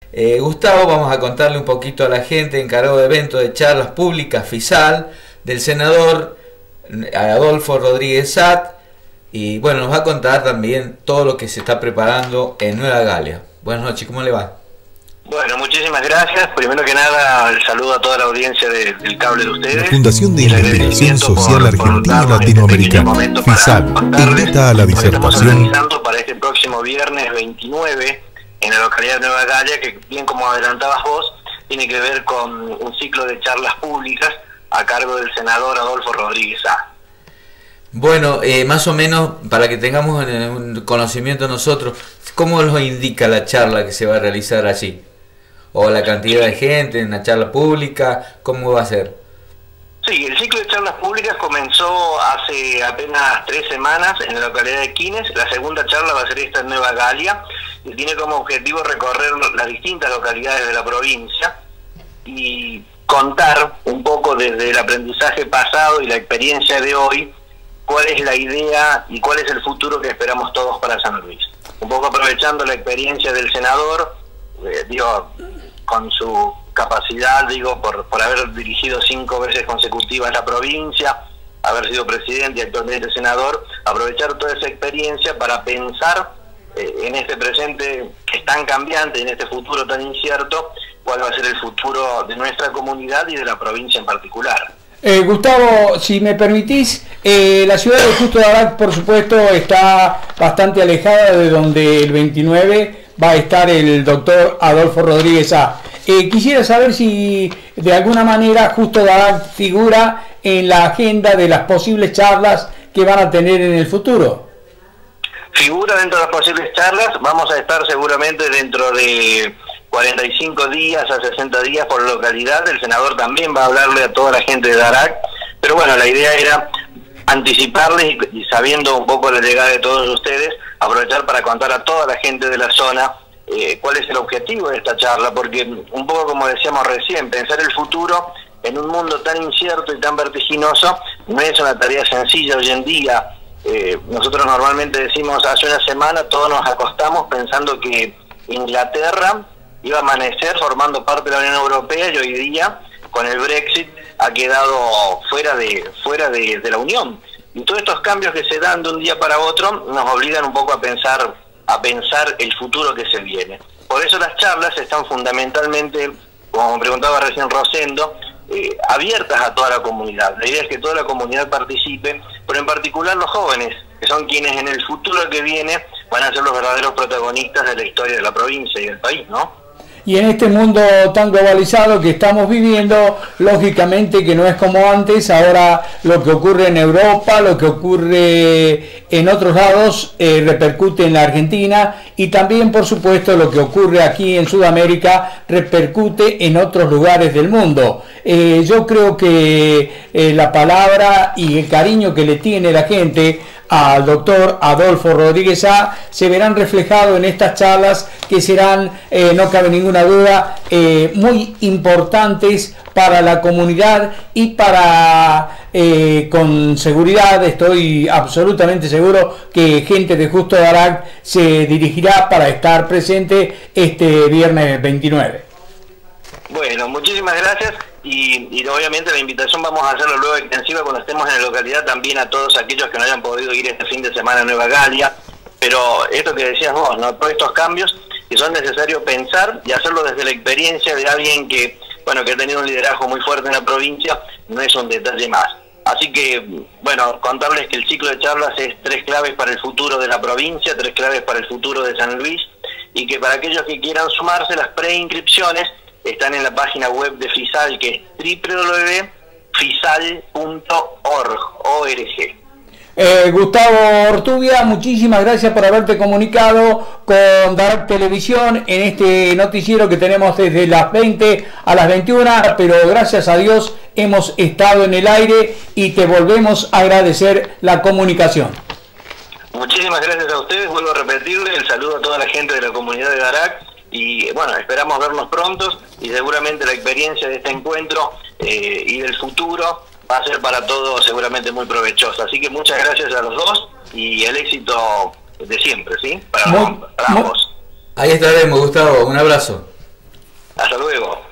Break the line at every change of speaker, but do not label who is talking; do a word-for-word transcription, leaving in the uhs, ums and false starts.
Eh, Gustavo, vamos a contarle un poquito a la gente, encargado de evento de charlas públicas FISAL, del senador Adolfo Rodríguez Satt, y bueno, nos va a contar también todo lo que se está preparando en Nueva Galia. Buenas noches, ¿cómo le va?
Bueno, muchísimas gracias. Primero que nada, el saludo a toda la audiencia de, del cable de ustedes.
La Fundación de Investigación Social por, Argentina y Latinoamericana, este FISAL, invita a la disertación.
Estamos organizando para este próximo viernes veintinueve en la localidad de Nueva Galia, que bien como adelantabas vos, tiene que ver con un ciclo de charlas públicas a cargo del senador Adolfo Rodríguez Satt.
Bueno, eh, más o menos, para que tengamos un conocimiento nosotros, ¿cómo nos indica la charla que se va a realizar allí? ¿O la cantidad de gente en la charla pública? ¿Cómo va a ser?
Sí, el ciclo de charlas públicas comenzó hace apenas tres semanas en la localidad de Quines. La segunda charla va a ser esta en Nueva Galia y tiene como objetivo recorrer las distintas localidades de la provincia y contar un poco desde el aprendizaje pasado y la experiencia de hoy cuál es la idea y cuál es el futuro que esperamos todos para San Luis. Un poco aprovechando la experiencia del senador, eh, digo, con su capacidad, digo, por, por haber dirigido cinco veces consecutivas la provincia, haber sido presidente y actualmente senador, aprovechar toda esa experiencia para pensar eh, en este presente que es tan cambiante, en este futuro tan incierto, cuál va a ser el futuro de nuestra comunidad y de la provincia en particular.
Eh, Gustavo, si me permitís, eh, la ciudad de Justo de Arac, por supuesto, está bastante alejada de donde el veintinueve va a estar el doctor Adolfo Rodríguez Satt. Eh, quisiera saber si de alguna manera Justo de Arac figura en la agenda de las posibles charlas que van a tener en el futuro.
Figura dentro de las posibles charlas, vamos a estar seguramente dentro de cuarenta y cinco días a sesenta días por localidad. El senador también va a hablarle a toda la gente de Arac, pero bueno, la idea era anticiparles y, y sabiendo un poco la llegada de todos ustedes, aprovechar para contar a toda la gente de la zona eh, cuál es el objetivo de esta charla, porque un poco como decíamos recién, pensar el futuro en un mundo tan incierto y tan vertiginoso no es una tarea sencilla hoy en día. Eh, nosotros normalmente decimos, hace una semana todos nos acostamos pensando que Inglaterra iba a amanecer formando parte de la Unión Europea y hoy día con el Brexit ha quedado fuera de fuera de, de la Unión. Y todos estos cambios que se dan de un día para otro nos obligan un poco a pensar a pensar el futuro que se viene. Por eso las charlas están fundamentalmente, como preguntaba recién Rosendo, eh, abiertas a toda la comunidad. La idea es que toda la comunidad participe, pero en particular los jóvenes, que son quienes en el futuro que viene van a ser los verdaderos protagonistas de la historia de la provincia y del país, ¿no?
Y en este mundo tan globalizado que estamos viviendo, lógicamente que no es como antes. Ahora lo que ocurre en Europa, lo que ocurre en otros lados, eh, repercute en la Argentina, y también, por supuesto, lo que ocurre aquí en Sudamérica repercute en otros lugares del mundo. Eh, yo creo que eh, la palabra y el cariño que le tiene la gente al doctor Adolfo Rodríguez Satt se verán reflejados en estas charlas que serán, eh, no cabe ninguna duda, eh, muy importantes para la comunidad y para, eh, con seguridad, estoy absolutamente seguro que gente de Justo de Arac se dirigirá para estar presente este viernes veintinueve.
Bueno, muchísimas gracias. Y, y obviamente la invitación vamos a hacerlo luego extensiva cuando estemos en la localidad también a todos aquellos que no hayan podido ir este fin de semana a Nueva Galia. Pero esto que decías vos, ¿no? Todos estos cambios que son necesarios pensar y hacerlo desde la experiencia de alguien que, bueno, que ha tenido un liderazgo muy fuerte en la provincia, no es un detalle más. Así que, bueno, contarles que el ciclo de charlas es tres claves para el futuro de la provincia, tres claves para el futuro de San Luis, y que para aquellos que quieran sumarse, las preinscripciones están en la página web de FISAL, que es w w w punto fisal punto org.
Eh, Gustavo Ortubia, muchísimas gracias por haberte comunicado con Darac Televisión en este noticiero que tenemos desde las veinte a las veintiuna, pero gracias a Dios hemos estado en el aire y te volvemos a agradecer la comunicación.
Muchísimas gracias a ustedes, vuelvo a repetirle el saludo a toda la gente de la comunidad de Darac. Y bueno, esperamos vernos prontos y seguramente la experiencia de este encuentro eh, y del futuro va a ser para todos seguramente muy provechosa. Así que muchas gracias a los dos y el éxito de siempre, ¿sí? Para,
muy,
para ambos.
Ahí estaremos, Gustavo. Un abrazo.
Hasta luego.